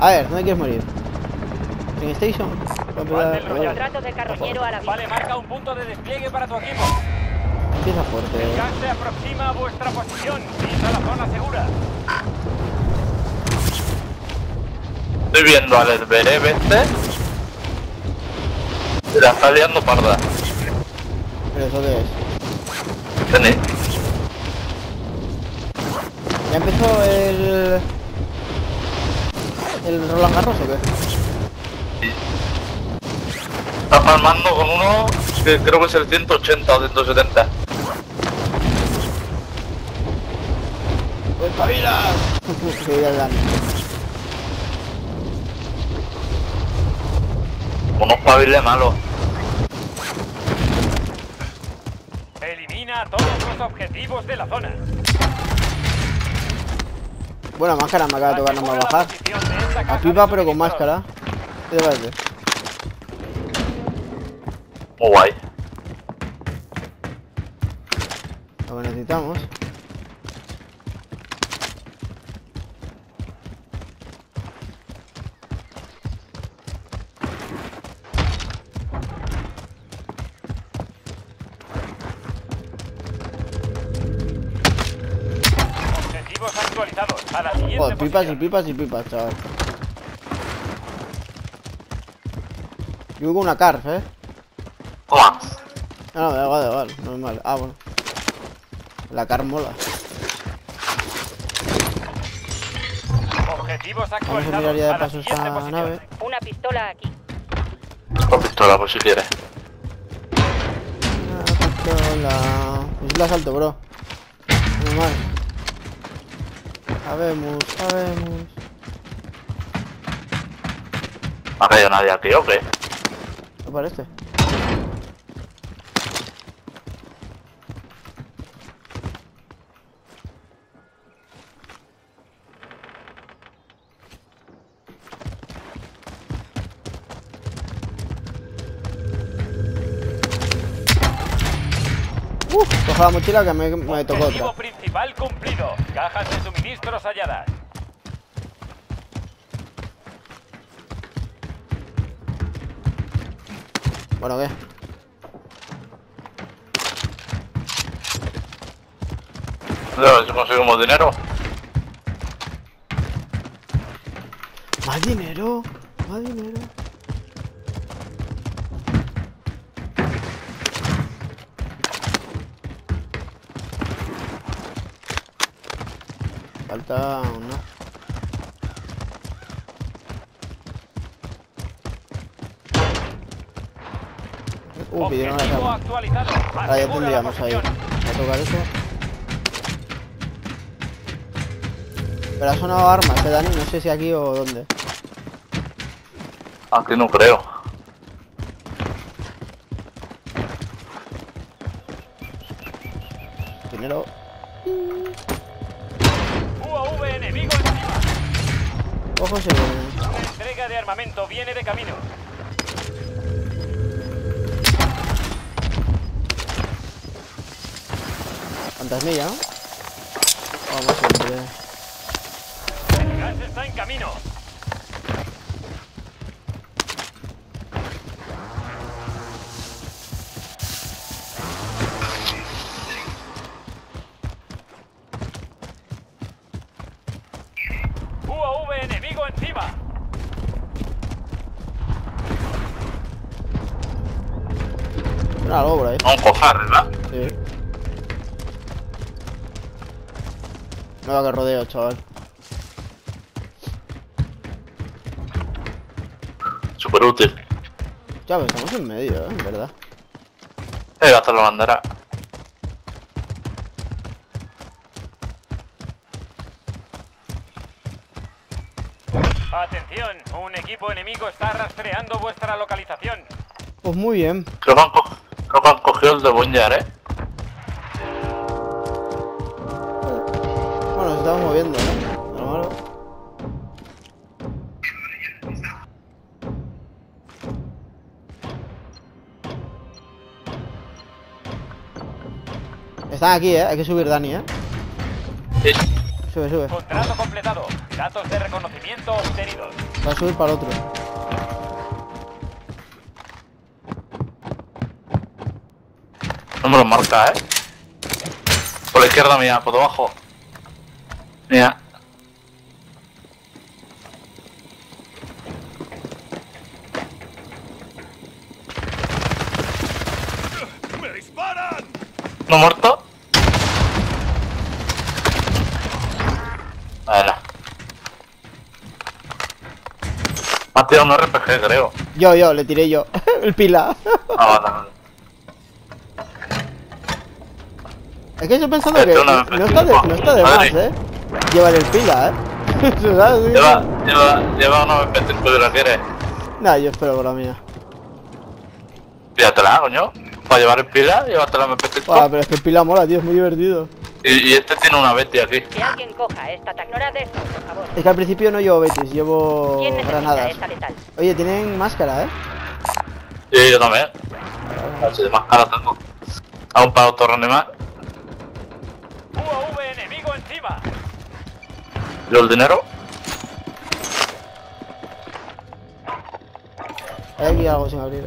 A ver, ¿dónde quieres morir? ¿En Station? Contrato de carroñero a la vista. Vale, marca un punto de despliegue para tu equipo. Empieza fuerte. El gas se aproxima a vuestra posición. Pisa la zona segura. Estoy viendo al Evereb este. Se la está liando parda. ¿Pero eso qué es? Tenéis. ¿Ya empezó el Roland Garros o qué? Está palmando con uno que creo que es el 180 o 170. ¡Espabilas! Sí, ya dan. Unos paviles malos. Elimina todos los objetivos de la zona. Buena máscara, me acaba de tocar nomás bajar. A pipa pero con máscara. ¿Qué te parece? Muy guay. Lo que necesitamos. Objetivos actualizados. A la siguiente Joder, pipas y posición. pipas y pipas, chaval. Yo voy con una carf, Toma. No, da igual, normal. Ah, bueno. La carf mola. Objetivos Vamos a actualizados. mirar ya de A la paso siguiente esta posición. nave. Una pistola aquí. Con pistola por si quieres. Una pistola. Pues la salto, bro. Normal. Sabemos. ¿Ha caído nadie aquí o qué? ¿Qué parece? Coja la mochila que me tocó Objetivo otra. principal cumplido. Cajas de suministros halladas. Bueno, ¿qué? A ver si conseguimos dinero. Más dinero. Falta una. Pidieron la Objetivo cama. actualizado. Ahora ya Asegura la tendríamos ahí. posición. Voy a tocar eso. Pero ha sonado armas, Dani. No sé si aquí o dónde. Aquí no creo. Dinero. UAV enemigo encima. Ojo, se Una entrega de armamento viene de camino. fantasmilla, ¿no? Vamos siempre. El gas está en camino. UAV enemigo encima. Suena algo por ahí. Vamos a cojar, ¿verdad? Sí. No va que rodeo, chaval. Súper útil. Ya, pero estamos en medio, en verdad. Hasta la bandera. Atención, un equipo enemigo está rastreando vuestra localización. Pues muy bien. Creo que han cogido el de Bonjar, Bueno, nos estamos moviendo, ¿no? Lo malo. Están aquí, hay que subir Dani, Sí. Sube, sube. Contrato completado. Datos de reconocimiento obtenidos. Va a subir para el otro. No me lo marca, Por la izquierda mía, por debajo. Mira. ¡Me disparan! ¿No muerto? Bueno. Me ha tirado un RPG, creo. Yo, le tiré yo. El pila. Ah, vale. Es que yo pensando que Esto no no está de más, Madre. Llevar el pila, ¿Sabes? Lleva una MP5 de la quieres. Nah, yo espero por la mía. Pídatela, coño. Para llevar el pila, llévatela MP5. Pero es que el pila mola, tío, es muy divertido. Y este tiene una Betty aquí. Que alguien coja esta ignora de esto, por favor. Es que al principio no llevo betis, llevo ¿Quién necesita granadas. esta letal? Oye, tienen máscara, Sí, yo también. A ver si de más cara tengo. Aún para autorreanimar. UAV enemigo encima. ¿Y el dinero? Hay aquí algo sin abrir,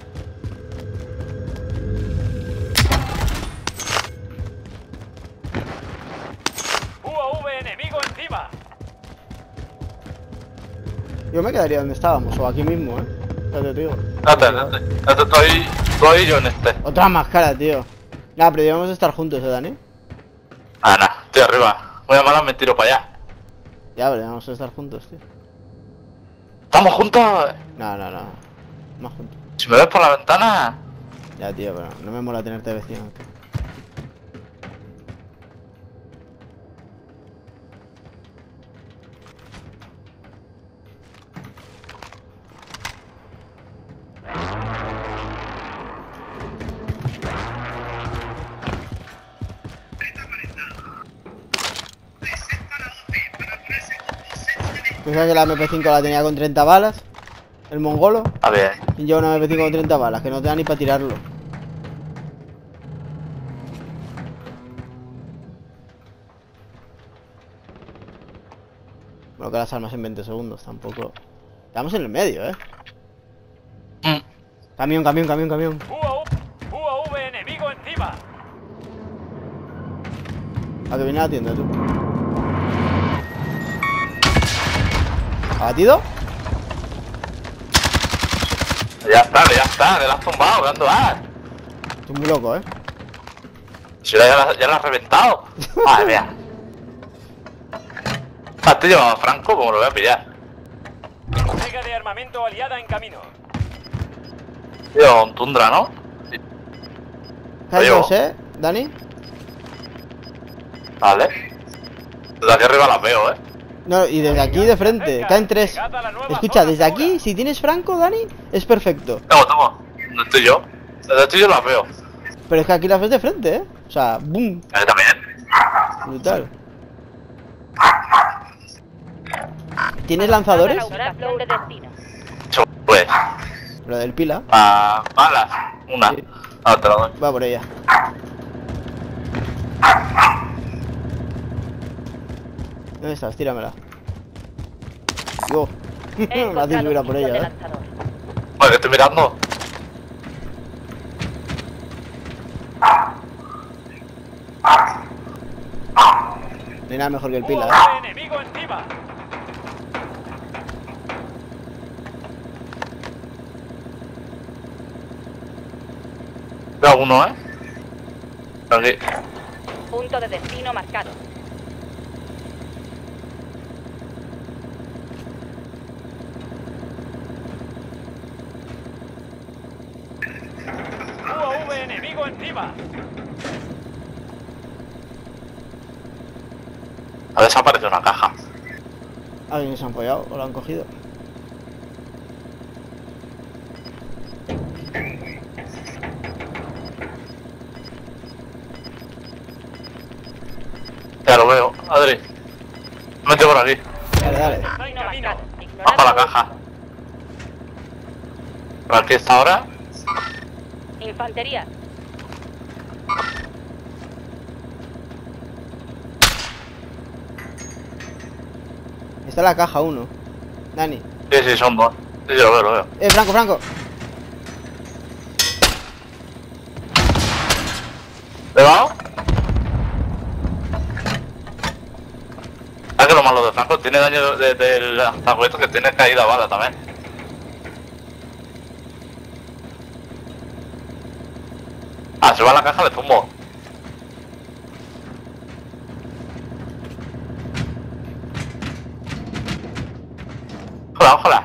UAV enemigo encima. Yo me quedaría donde estábamos, o aquí mismo, Ya te digo. Espérate, estoy yo en este. Otra máscara, tío. Nah, pero debemos estar juntos, Dani? Ah, nah, estoy arriba. Voy a malas, me tiro para allá. Ya, pero debemos estar juntos, tío. ¿Estamos juntos? No. Más juntos. Si me ves por la ventana. Ya, tío, pero no me mola tenerte vecino, tío. ¿Pensás que la MP5 la tenía con 30 balas? ¿El mongolo? A ver. Y lleva una MP5 con 30 balas, que no te da ni para tirarlo. Bueno, que las armas en 20 segundos, tampoco. Estamos en el medio, Camión. UAV enemigo encima. A que viene a la tienda, tú. ¿Abatido? Ya está, que la has tumbado, que ando vas. Estoy muy loco, Si ya la has reventado. Madre mía. Te llevaba Franco, como lo voy a pillar. Entrega de armamento aliada en camino. Tío, un Tundra, ¿no? ¿Hay Adiós. dos, Dani? Vale. Desde aquí arriba las veo, No, y desde aquí de frente, caen 3. Escucha, desde aquí, si tienes Franco, Dani, es perfecto. Tengo. ¿Dónde estoy yo? Desde aquí yo las veo. Pero es que aquí las ves de frente, O sea, boom, También. brutal. ¿Tienes lanzadores? Ubicación de destino. Pues. Lo del pila. Balas. Una. Sí. Ahora te la doy. Va por ella. ¿Dónde estás? Tíramela. Yo. Me haces subir a por ella, Bueno, que estoy mirando. No hay nada mejor que el pila, UAV enemigo encima. Veo uno, Aquí. Punto de destino marcado. UAV enemigo encima. Ha desaparecido una caja. Alguien se ha apoyado o lo han cogido. Ya lo veo, Adri. Mete por aquí. Dale. Está en camino. Vas para la caja. ¿Por aquí está ahora? Infantería. Está en la caja uno. Dani. Sí, sí, son dos. Sí, sí, lo veo, lo veo. Franco, Franco. ¿Le va? Ah, que lo malo de Franco tiene daño del lanzacohetes, que tiene caída bala también. Ah, se va a la caja, le tumbo. Ojalá, ojalá.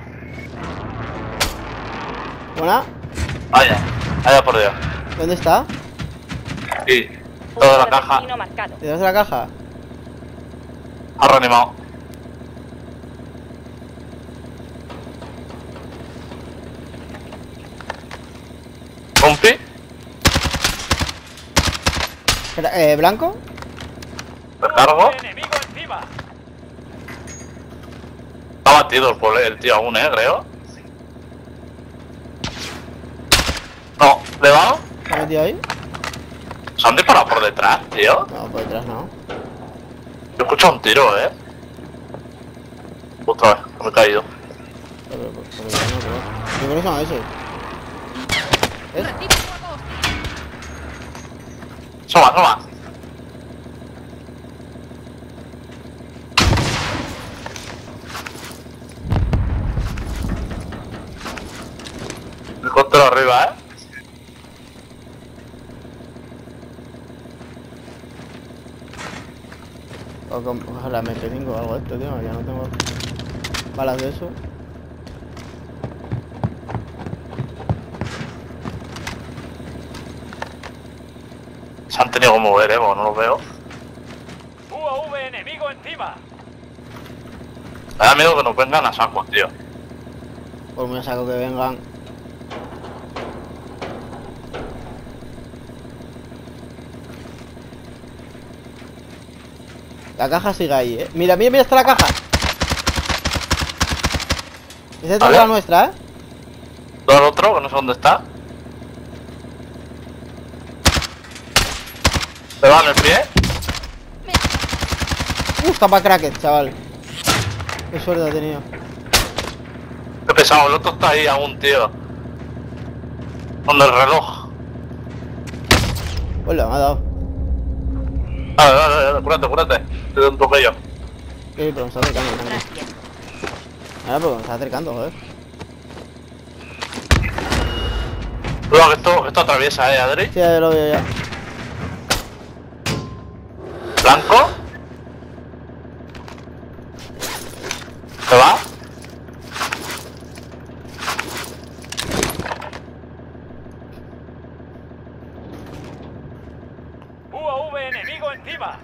Buena. Vaya, vaya por Dios. ¿Dónde está? Sí, Punto toda la de caja destino marcado. ¿Detrás de la caja? ha reanimado. ¿Compi? Espera, ¿Blanco? ¿Recargo? Enemigo encima. Está batido el tío aún, creo. No, ¿le va? ¿Está metido ahí? Se han disparado por detrás, tío. No, por detrás no. Yo he escuchado un tiro, Otra vez, que me he caído. Por detrás no, pero... Yo creo que son esos. ¿Ves? Soma, soma. Helicóptero arriba, Ojalá me tengo algo de esto, tío. Ya no tengo balas de eso. Se han tenido que mover, porque no los veo. UAV enemigo encima. Me da miedo que nos vengan a saco, tío. Por muy a saco que vengan. La caja sigue ahí, Mira, mira, mira, está la caja. Esa es la nuestra, Todo el otro, que no sé dónde está. ¿Se va en el pie? Está para cracket, chaval. Qué suerte ha tenido. Qué pesado, el otro está ahí aún, tío. Con el reloj. Hola, me ha dado. Dale, cúrate, cúrate. Te doy un toque yo. Sí, pero me está acercando, tranquilo. Gracias. Ahora, pero me está acercando, joder. Cuidado, que esto atraviesa, Adri. Sí, ya lo veo ya. Blanco. ¿Se va? UAV enemigo encima.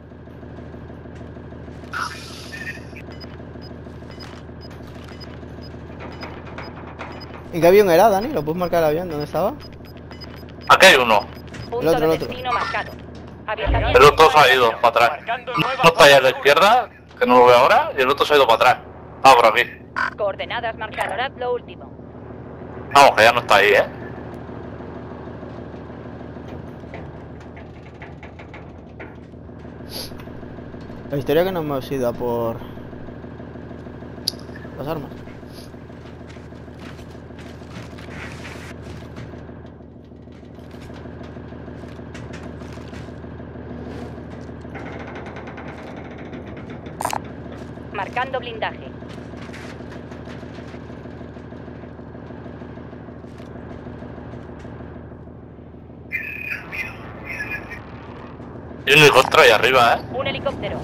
¿En qué avión era, Dani? ¿Lo puedes marcar el avión? ¿Dónde estaba? Aquí hay uno. Punto otro, de el otro. destino marcado. Avisamiento. El otro se ha ido para atrás. Marcando No nueva está allá a la zona izquierda, que no lo veo ahora, y el otro se ha ido para atrás. Ah, por aquí. Coordenadas marcadas. Lo último. Vamos, que ya no está ahí, La historia que no hemos ido a por... las armas. Marcando blindaje. Y un helicóptero ahí arriba, Un helicóptero.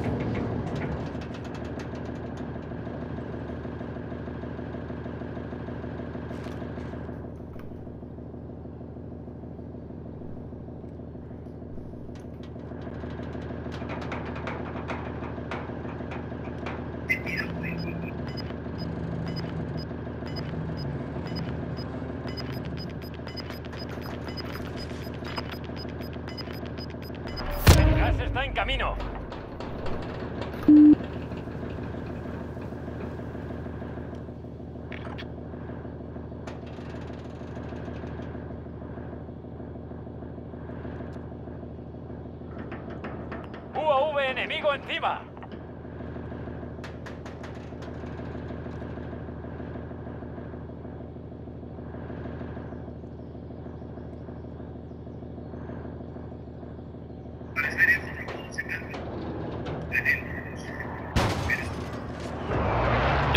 El gas está en camino. UAV enemigo encima.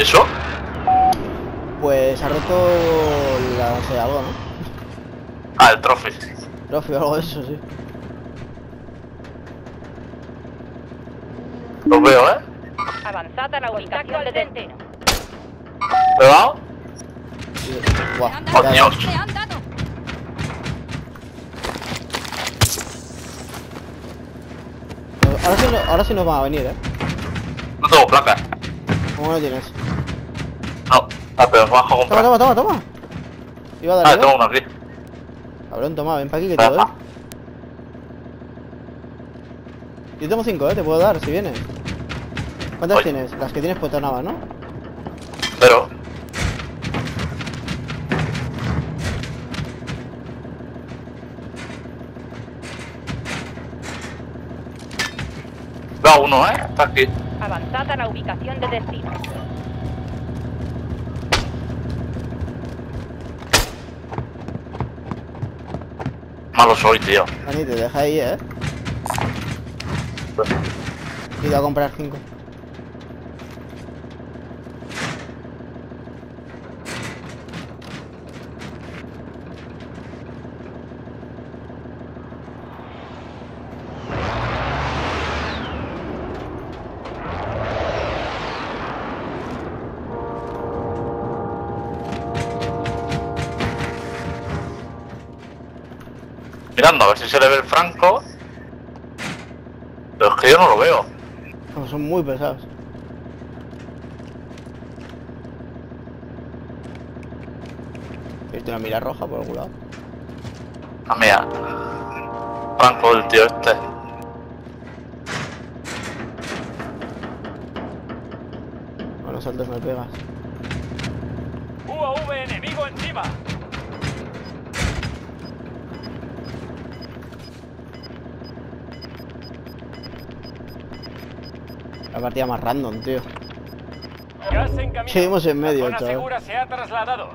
¿Eso? Pues ha roto la, no sé, algo, ¿no? Ah, el trophy. Trofeo o algo de eso, sí. Lo veo, ¿eh? Avanzad a la ubicación de destino. ¿Me va? Y- Buah, ¡Oh, ya, Dios! ¡Le han dado! ahora sí nos van a venir, No tengo placa. ¿Cómo no tienes? No. Ah, pero bajo a Toma, comprar. toma. Iba a Ah, darle. tengo uno aquí. Cabrón, toma, ven para aquí que te doy. Ajá. Yo tengo 5, te puedo dar si vienes. ¿Cuántas Oye. tienes? Las que tienes puestas nada más, ¿no? Pero. Va uno, ¿eh? Está aquí. Avanzad a la ubicación de destino. Malo soy, tío. Dani, te deja ahí, Y te a comprar 5. Mirando a ver si se le ve el franco. Pero es que yo no lo veo. No, son muy pesados. Tiene una mira roja por algún lado. Ah, mira. Franco del tío este. A los saltos me pegas. UAV enemigo encima. La partida más random, tío. Gas en camino. Seguimos en medio, La zona chaval. segura se ha trasladado.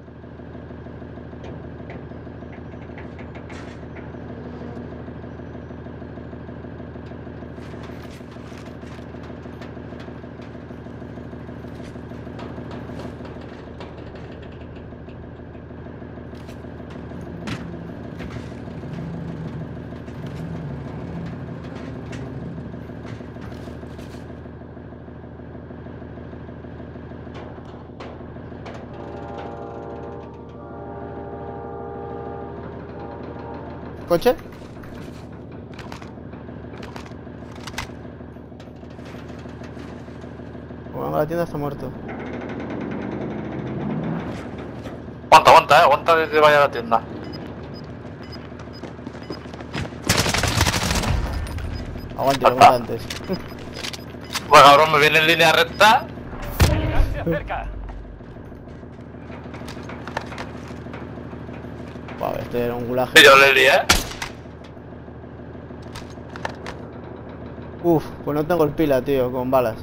¿Coche? Bueno, la tienda está muerto. Aguanta, aguanta que vaya a la tienda. Aguante, lo como antes. Bueno, cabrón, me viene en línea recta. Gas se acerca. Wow, este era un gulaje. Y yo le lié. Uf, pues no tengo el pila, tío, con balas.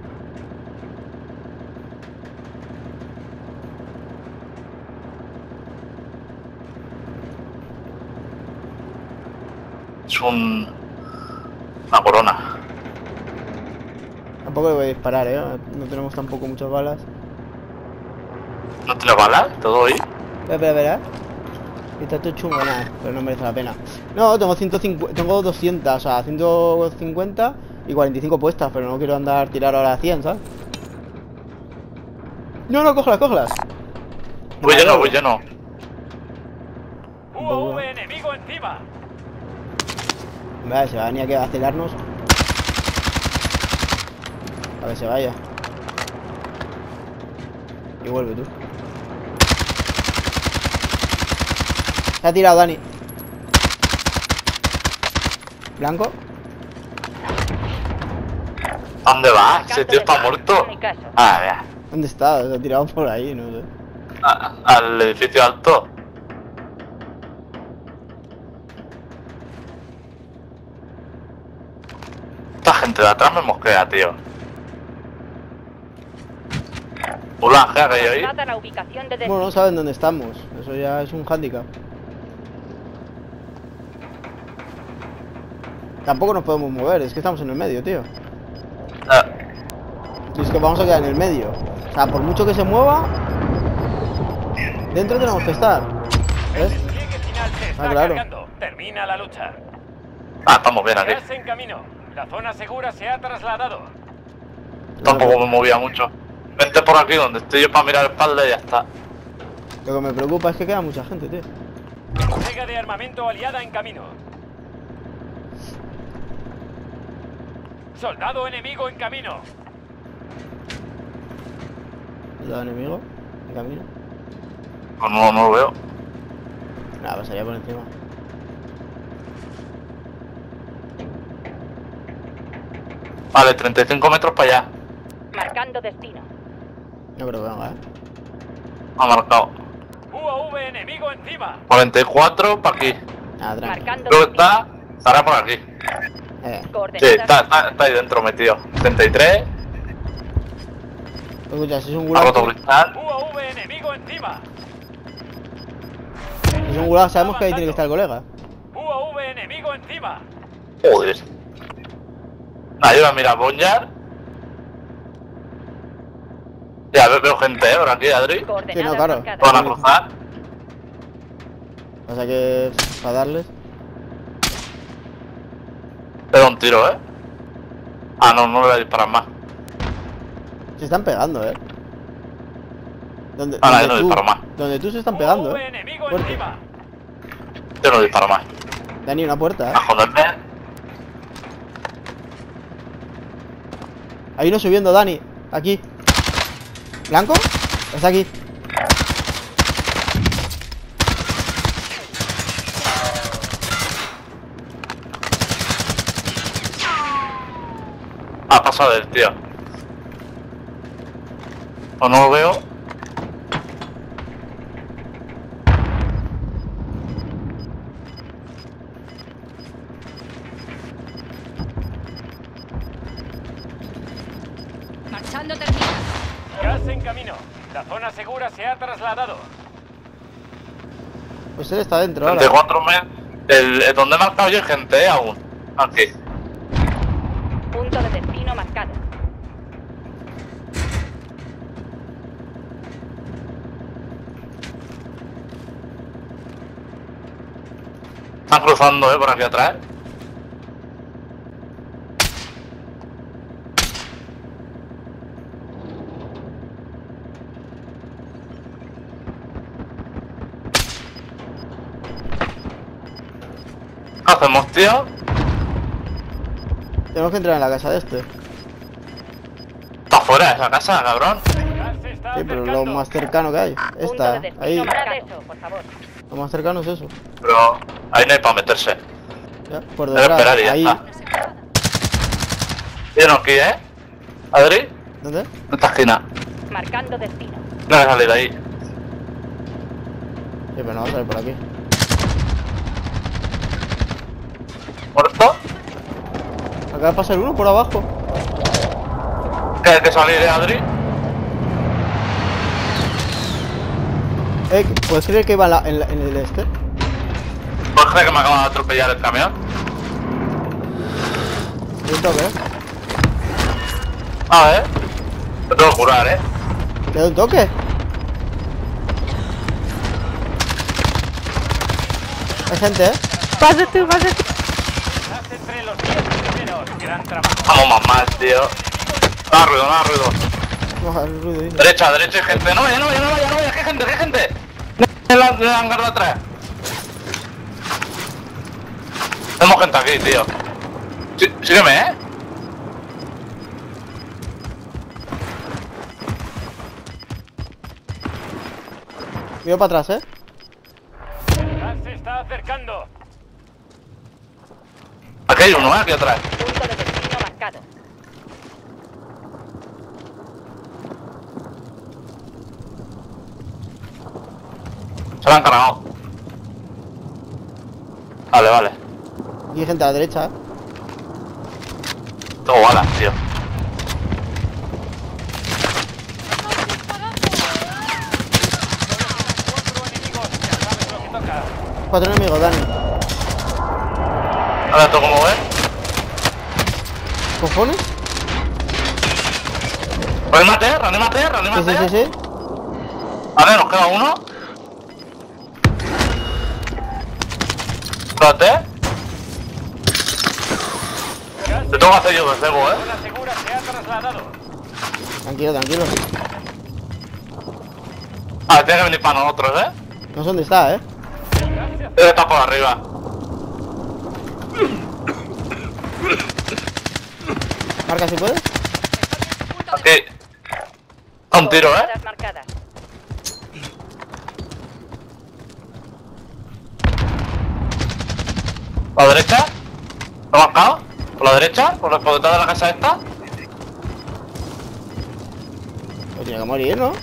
Es una corona. Tampoco le voy a disparar, no tenemos tampoco muchas balas. ¿No tiene balas? ¿Te doy? Espera. Está todo chungo, nada, pero no merece la pena. No, tengo 150, tengo 200, o sea, 150 y 45 puestas, pero no quiero andar tirar ahora a 100, ¿sabes? No, cógelas. Voy lleno. UAV enemigo encima. Vale, se va a venir aquí a acelerarnos. A ver, se vaya. Y vuelve tú. Se ha tirado, Dani. ¿Blanco? ¿Dónde va? ¿Ese tío está muerto? En mi caso. Ah, vea. ¿Dónde está? Se ha tirado por ahí, no sé. Al edificio alto. Esta gente de atrás me mosquea, tío. Hola, ¿qué hay ahí? Avanzad a la ubicación de destino. Bueno, no saben dónde estamos. Eso ya es un hándicap. Tampoco nos podemos mover, es que estamos en el medio, tío. Ah, Y es que vamos a quedar en el medio. O sea, por mucho que se mueva, dentro tenemos que estar. El ¿Ves? despliegue final se está claro. cargando. Termina la lucha. Ah, estamos bien aquí. Gas en camino. La zona segura se ha trasladado. Tampoco me movía mucho. Vente por aquí donde estoy yo para mirar espalda y ya está. Lo que me preocupa es que queda mucha gente, tío. Entrega de armamento aliada en camino. Soldado enemigo en camino. Los enemigos, en camino. Pues no lo veo. Nada, pasaría por encima. Vale, 35 metros para allá. Marcando destino. No creo que venga, Ha marcado. UAV enemigo encima. 44 para aquí. Nada, tranqui. Marcando Creo que destino. estará por aquí. Eh, Sí, está ahí dentro metido. 33. escucha, si es un Ha gulag, roto cristal. UAV enemigo encima. si es un gulag, sabemos que ahí tiene que estar el colega. UAV enemigo encima. Joder. Nada, yo voy a mirar Bonjar. Ya veo gente, por aquí, Adri. Coordenadas Sí, no, claro. marcadas. Van a cruzar. Pasa que para darles. Te da un tiro, Ah, no, no le voy a disparar más. Se están pegando, Donde, Ah, donde no tú, disparo más. donde tú se están pegando, UAV enemigo Fuerte. encima. Yo no disparo más. Dani, una puerta, A joderme. Hay uno subiendo, Dani. Aquí. ¿Blanco? Está aquí. Ha pasado del tío. O no lo veo. Marchando termina. Gas en camino. La zona segura se ha trasladado. Pues él está dentro ahora. 34 metros. El donde he marcado yo hay gente, aún. Aquí. Punto de destino marcado. Están cruzando, por aquí atrás. ¿Qué hacemos, tío? Tenemos que entrar en la casa de este. Está fuera de esa casa, cabrón. Gas se está Sí, pero acercando. lo más cercano que hay. Punto Esta, de destino ahí. marcado. Eso, por favor. Lo más cercano es eso. Pero ahí no hay para meterse. Ya, por Debe detrás. esperar y ya Ahí. está. Viene aquí, Adri, ¿Dónde? en esta esquina. Marcando destino. No voy a salir de ahí. Sí, pero no va a salir por aquí. ¿Muerto? Acaba de pasar uno por abajo. ¿Qué hay que salir, Adri? ¿Puedes creer que va en el este? ¿Puedes creer que me acaba de atropellar el camión? Un toque, A ver. Te tengo que curar, ¿Te da un toque? Hay gente, Pásate, pásate. Estás entre los 10 primeros. Gran trabajo. Vamos más mal, tío. No haga ruido, no haga ruido. No, el ruido, dice. Derecha, derecha hay gente. No vaya, no vaya, no vaya, no vaya. ¿Qué gente? ¿Qué gente? En el hangar de atrás. Tenemos gente aquí, tío. Sí, sígueme, Miro para atrás, Gas se está acercando. Aquí hay uno, aquí atrás. Punto de destino marcado. Se lo han cargado. Vale, vale. Y hay gente a la derecha, Tengo balas, tío. Cuatro enemigos, ya sabes lo que toca. 4 enemigos, Dani. Ahora tengo como ver. ¿Cojones? Reanímate, Sí, reanímate. sí, sí, sí. Vale, nos queda uno. Espérate. Te tengo que hacer yo de cebo, Zona segura se ha trasladado. Tranquilo, tranquilo. Ah, tiene que venir para nosotros, No sé dónde está, Está por arriba. Marca si puedes. Aquí. A un tiro, Coordenadas marcadas. ¿Por la derecha? ¿Lo has marcado? ¿Por la derecha? ¿Por detrás de la casa esta? Pues tiene que morir, ¿no?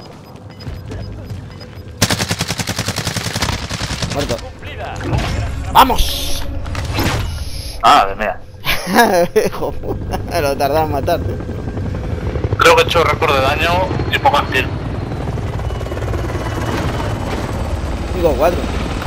Muerto. Cumplida. ¡Vamos! Madre mía. Hijo puta, lo tardaron en matarte. Creo que he hecho récord de daño y pocas kills. Digo 4.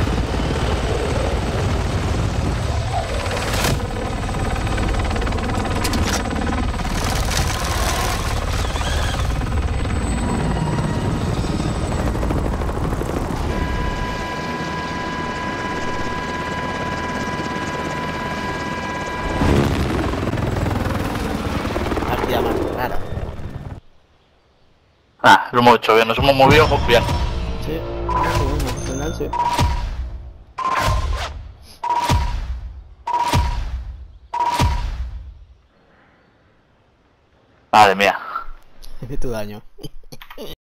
Partida más rara. Ah, lo hemos hecho bien, nos hemos movido muy bien. Sí, bueno, al final sí. Madre mía. Tu daño.